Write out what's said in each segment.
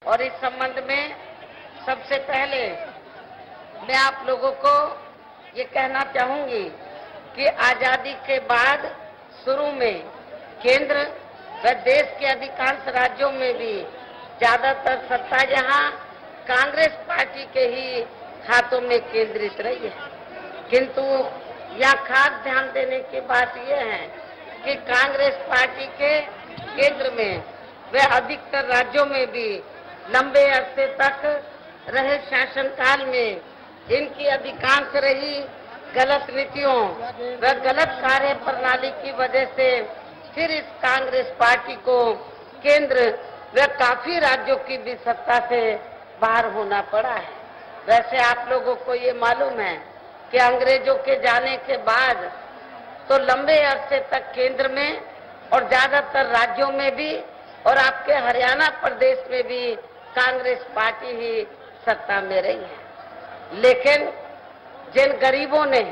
और इस संबंध में सबसे पहले मैं आप लोगों को ये कहना चाहूंगी कि आजादी के बाद शुरू में केंद्र व देश के अधिकांश राज्यों में भी ज्यादातर सत्ता यहाँ कांग्रेस पार्टी के ही हाथों में केंद्रित रही है। किंतु यहाँ खास ध्यान देने की बात यह है कि कांग्रेस पार्टी के केंद्र में व अधिकतर राज्यों में भी लंबे अरसे तक रहे शासनकाल में इनकी अधिकांश रही गलत नीतियों व गलत कार्य प्रणाली की वजह से फिर इस कांग्रेस पार्टी को केंद्र व काफी राज्यों की भी सत्ता से बाहर होना पड़ा है। वैसे आप लोगों को ये मालूम है कि अंग्रेजों के जाने के बाद तो लंबे अरसे तक केंद्र में और ज्यादातर राज्यों में भी और आपके हरियाणा प्रदेश में भी कांग्रेस पार्टी ही सत्ता में रही है। लेकिन जिन गरीबों ने,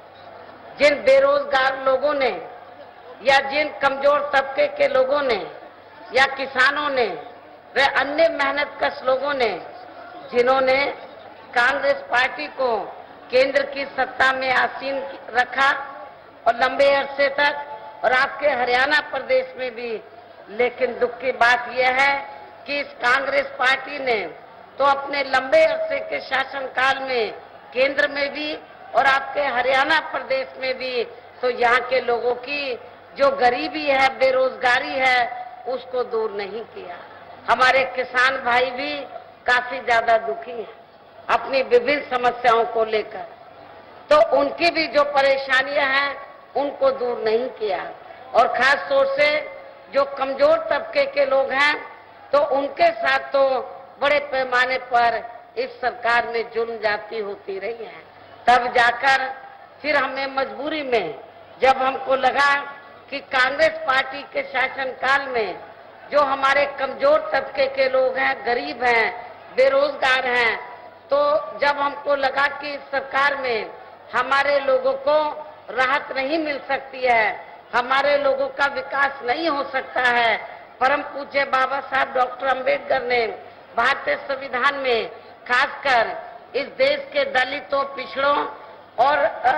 जिन बेरोजगार लोगों ने या जिन कमजोर तबके के लोगों ने या किसानों ने व अन्य मेहनतकश लोगों ने जिन्होंने कांग्रेस पार्टी को केंद्र की सत्ता में आसीन रखा और लंबे अरसे तक और आपके हरियाणा प्रदेश में भी, लेकिन दुख की बात यह है कि इस कांग्रेस पार्टी ने तो अपने लंबे अरसे के शासनकाल में केंद्र में भी और आपके हरियाणा प्रदेश में भी तो यहाँ के लोगों की जो गरीबी है, बेरोजगारी है, उसको दूर नहीं किया। हमारे किसान भाई भी काफी ज्यादा दुखी हैं अपनी विभिन्न समस्याओं को लेकर, तो उनकी भी जो परेशानियां हैं उनको दूर नहीं किया। और खास तौर से जो कमजोर तबके के लोग हैं तो उनके साथ तो बड़े पैमाने पर इस सरकार में जुल्म जाती होती रही है। तब जाकर फिर हमें मजबूरी में जब हमको लगा कि कांग्रेस पार्टी के शासनकाल में जो हमारे कमजोर तबके के लोग हैं, गरीब हैं, बेरोजगार हैं, तो जब हमको लगा कि इस सरकार में हमारे लोगों को राहत नहीं मिल सकती है, हमारे लोगों का विकास नहीं हो सकता है, परम पूज्य बाबा साहब डॉक्टर अंबेडकर ने भारतीय संविधान में खासकर इस देश के दलितों, पिछड़ों और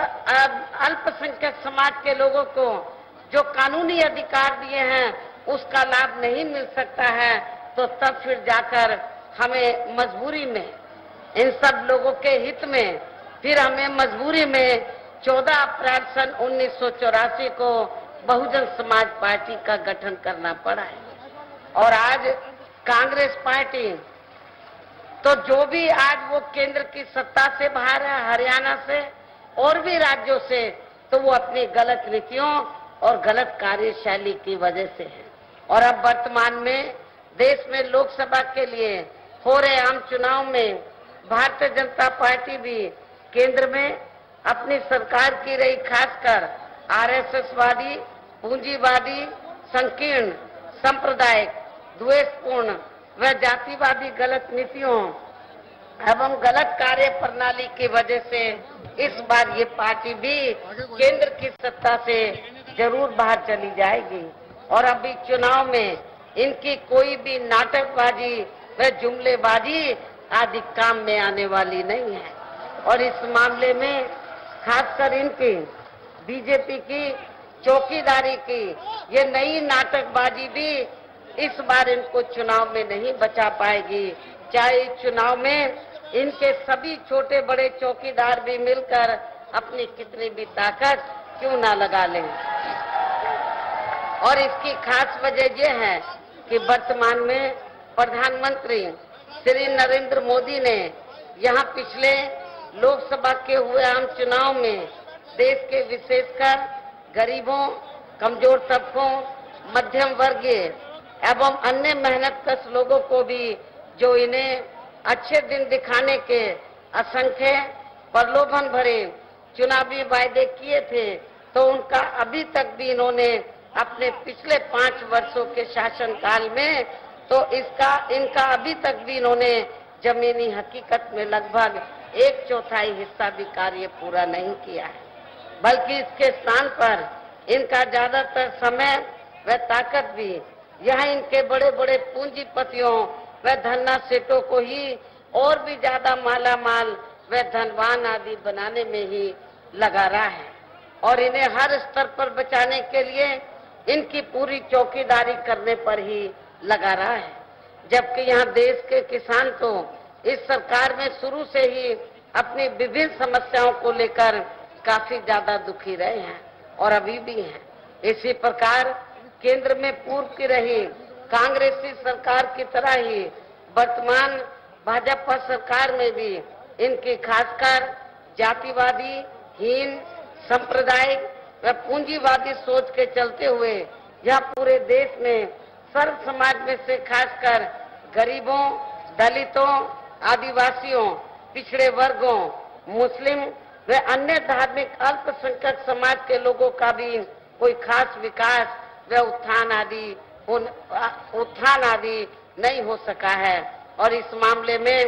अल्पसंख्यक समाज के लोगों को जो कानूनी अधिकार दिए हैं उसका लाभ नहीं मिल सकता है, तो तब फिर जाकर हमें मजबूरी में इन सब लोगों के हित में फिर हमें मजबूरी में 14 अप्रैल सन 1984 को बहुजन समाज पार्टी का गठन करना पड़ा है। और आज कांग्रेस पार्टी तो जो भी आज वो केंद्र की सत्ता से बाहर है, हरियाणा से और भी राज्यों से, तो वो अपनी गलत नीतियों और गलत कार्यशैली की वजह से है। और अब वर्तमान में देश में लोकसभा के लिए हो रहे आम चुनाव में भारतीय जनता पार्टी भी केंद्र में अपनी सरकार की रही, खासकर आरएसएसवादी, पूंजीवादी, संकीर्ण, सांप्रदायिक, द्वेषपूर्ण व जातिवादी गलत नीतियों एवं गलत कार्य प्रणाली की वजह से इस बार ये पार्टी भी केंद्र की सत्ता से जरूर बाहर चली जाएगी। और अभी चुनाव में इनकी कोई भी नाटकबाजी व जुमलेबाजी आदि काम में आने वाली नहीं है। और इस मामले में खासकर इनकी बीजेपी की चौकीदारी की ये नई नाटकबाजी भी इस बार इनको चुनाव में नहीं बचा पाएगी, चाहे इस चुनाव में इनके सभी छोटे बड़े चौकीदार भी मिलकर अपनी कितनी भी ताकत क्यों ना लगा लें। और इसकी खास वजह यह है कि वर्तमान में प्रधानमंत्री श्री नरेंद्र मोदी ने यहाँ पिछले लोकसभा के हुए आम चुनाव में देश के विशेषकर गरीबों, कमजोर तबकों, मध्यम वर्गीय एवं अन्य मेहनतकश लोगों को भी जो इन्हें अच्छे दिन दिखाने के असंख्य प्रलोभन भरे चुनावी वायदे किए थे, तो उनका अभी तक भी इन्होंने अपने पिछले 5 वर्षों के शासनकाल में तो इनका अभी तक भी इन्होंने जमीनी हकीकत में लगभग 1/4 हिस्सा भी कार्य पूरा नहीं किया है, बल्कि इसके स्थान पर इनका ज्यादातर समय व ताकत भी यहाँ इनके बड़े बड़े पूंजीपतियों व धन्ना सेठों को ही और भी ज्यादा माला माल व धनवान आदि बनाने में ही लगा रहा है और इन्हें हर स्तर पर बचाने के लिए इनकी पूरी चौकीदारी करने पर ही लगा रहा है। जबकि यहाँ देश के किसान तो इस सरकार में शुरू से ही अपनी विभिन्न समस्याओं को लेकर काफी ज्यादा दुखी रहे हैं और अभी भी हैं। इसी प्रकार केंद्र में पूर्व की रही कांग्रेसी सरकार की तरह ही वर्तमान भाजपा सरकार में भी इनकी खासकर जातिवादी, हीन, सांप्रदायिक व पूंजीवादी सोच के चलते हुए यह पूरे देश में सर्व समाज में से खासकर गरीबों, दलितों, आदिवासियों, पिछड़े वर्गों, मुस्लिम व अन्य धार्मिक अल्पसंख्यक समाज के लोगों का भी कोई खास विकास व उत्थान आदि नहीं हो सका है। और इस मामले में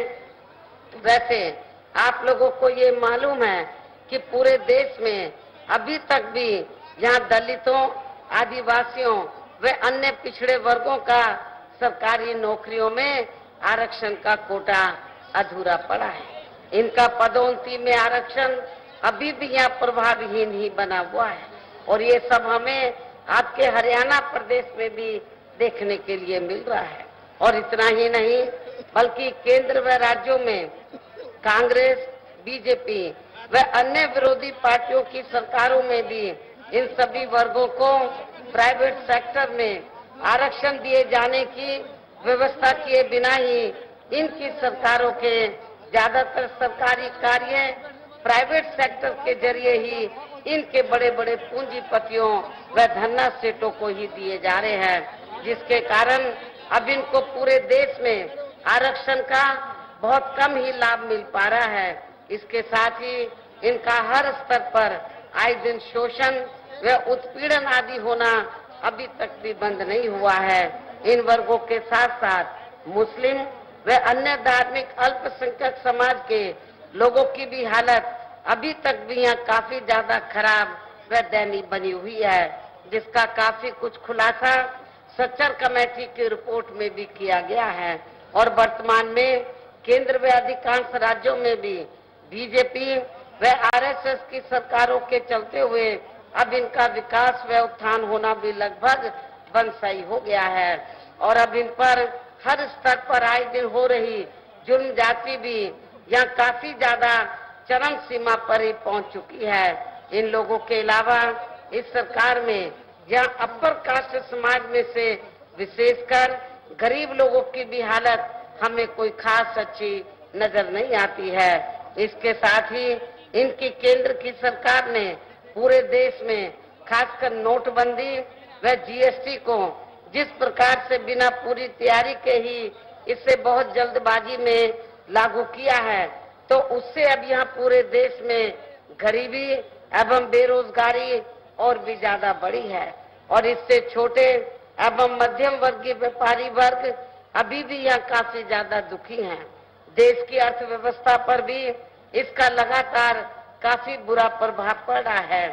वैसे आप लोगों को ये मालूम है कि पूरे देश में अभी तक भी यहाँ दलितों, आदिवासियों व अन्य पिछड़े वर्गों का सरकारी नौकरियों में आरक्षण का कोटा अधूरा पड़ा है। इनका पदोन्नति में आरक्षण अभी भी यहाँ प्रभावहीन ही बना हुआ है और ये सब हमें आपके हरियाणा प्रदेश में भी देखने के लिए मिल रहा है। और इतना ही नहीं बल्कि केंद्र व राज्यों में कांग्रेस, बीजेपी व अन्य विरोधी पार्टियों की सरकारों में भी इन सभी वर्गों को प्राइवेट सेक्टर में आरक्षण दिए जाने की व्यवस्था किए बिना ही इनकी सरकारों के ज्यादातर सरकारी कार्य प्राइवेट सेक्टर के जरिए ही इनके बड़े बड़े पूंजीपतियों व धन्ना सेठों को ही दिए जा रहे हैं, जिसके कारण अब इनको पूरे देश में आरक्षण का बहुत कम ही लाभ मिल पा रहा है। इसके साथ ही इनका हर स्तर पर आए दिन शोषण व उत्पीड़न आदि होना अभी तक भी बंद नहीं हुआ है। इन वर्गों के साथ साथ मुस्लिम व अन्य धार्मिक अल्पसंख्यक समाज के लोगों की भी हालत अभी तक भी यहाँ काफी ज्यादा खराब व दयनीय बनी हुई है, जिसका काफी कुछ खुलासा सच्चर कमेटी की रिपोर्ट में भी किया गया है। और वर्तमान में केंद्र व अधिकांश राज्यों में भी बीजेपी व आरएसएस की सरकारों के चलते हुए अब इनका विकास व उत्थान होना भी लगभग बंदशाई हो गया है और अब इन पर हर स्तर पर आए दिन हो रही जुर्म जाति भी यहाँ काफी ज्यादा चरम सीमा पर ही पहुंच चुकी है। इन लोगों के अलावा इस सरकार में यहाँ अपर कास्ट समाज में से विशेषकर गरीब लोगों की भी हालत हमें कोई खास अच्छी नजर नहीं आती है। इसके साथ ही इनकी केंद्र की सरकार ने पूरे देश में खासकर नोटबंदी व जीएसटी को जिस प्रकार से बिना पूरी तैयारी के ही इसे बहुत जल्दबाजी में लागू किया है, तो उससे अब यहाँ पूरे देश में गरीबी एवं बेरोजगारी और भी ज्यादा बढ़ी है और इससे छोटे एवं मध्यम वर्गीय व्यापारी वर्ग अभी भी यहाँ काफी ज्यादा दुखी हैं। देश की अर्थव्यवस्था पर भी इसका लगातार काफी बुरा प्रभाव पड़ रहा है।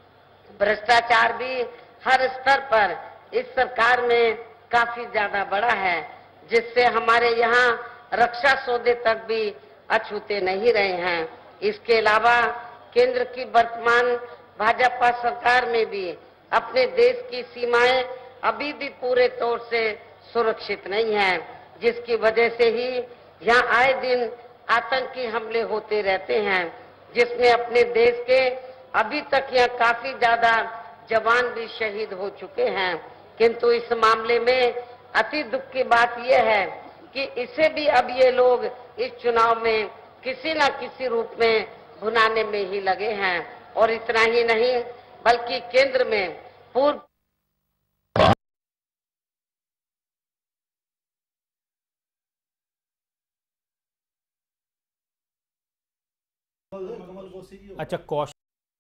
भ्रष्टाचार भी हर स्तर पर इस सरकार में काफी ज्यादा बढ़ा है, जिससे हमारे यहाँ रक्षा सौदे तक भी अछूते नहीं रहे हैं। इसके अलावा केंद्र की वर्तमान भाजपा सरकार में भी अपने देश की सीमाएं अभी भी पूरे तौर से सुरक्षित नहीं हैं, जिसकी वजह से ही यहाँ आए दिन आतंकी हमले होते रहते हैं, जिसमें अपने देश के अभी तक यहाँ काफी ज्यादा जवान भी शहीद हो चुके हैं। किंतु इस मामले में अति दुख की बात यह है कि इसे भी अब ये लोग इस चुनाव में किसी न किसी रूप में भुनाने में ही लगे हैं। और इतना ही नहीं बल्कि केंद्र में पूर्व अच्छा कौशल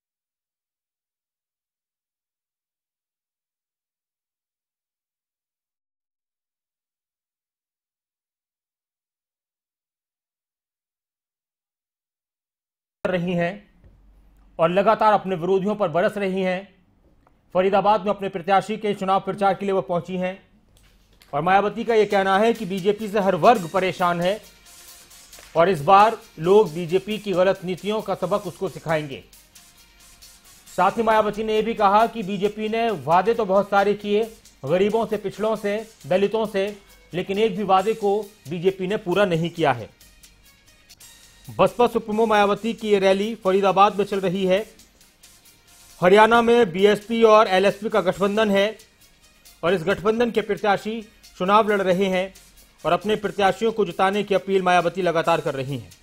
रही हैं और लगातार अपने विरोधियों पर बरस रही हैं। फरीदाबाद में अपने प्रत्याशी के चुनाव प्रचार के लिए वो पहुंची हैं। और मायावती का यह कहना है कि बीजेपी से हर वर्ग परेशान है और इस बार लोग बीजेपी की गलत नीतियों का सबक उसको सिखाएंगे। साथ ही मायावती ने यह भी कहा कि बीजेपी ने वादे तो बहुत सारे किए गरीबों से, पिछड़ों से, दलितों से, लेकिन एक भी वादे को बीजेपी ने पूरा नहीं किया है। बसपा सुप्रीमो मायावती की ये रैली फरीदाबाद में चल रही है। हरियाणा में बीएसपी और एलएसपी का गठबंधन है और इस गठबंधन के प्रत्याशी चुनाव लड़ रहे हैं और अपने प्रत्याशियों को जिताने की अपील मायावती लगातार कर रही हैं।